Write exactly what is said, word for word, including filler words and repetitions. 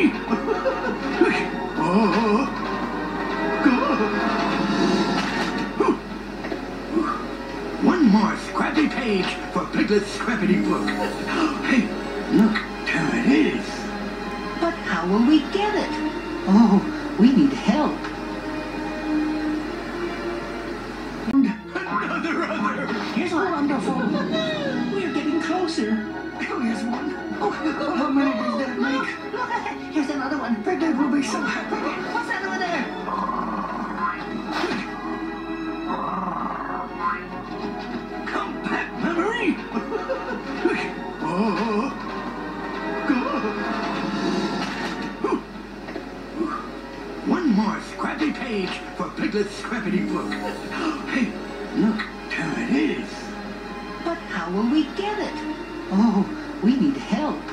memory. Oh. One more scrappy page for Piglet's scrappity book. Hey, look, there it is. But how will we get it? Oh, we need help. Another other. Here's wonderful. We're getting closer. Oh, here's one. Oh, how many does that make? Look, here's another one. Piglet will be so happy. What's that over there? Compact memory. Oh. One more scrappy page for Piglet's scrappity book. Hey, look, there it is. But how will we get it? Oh, we need help.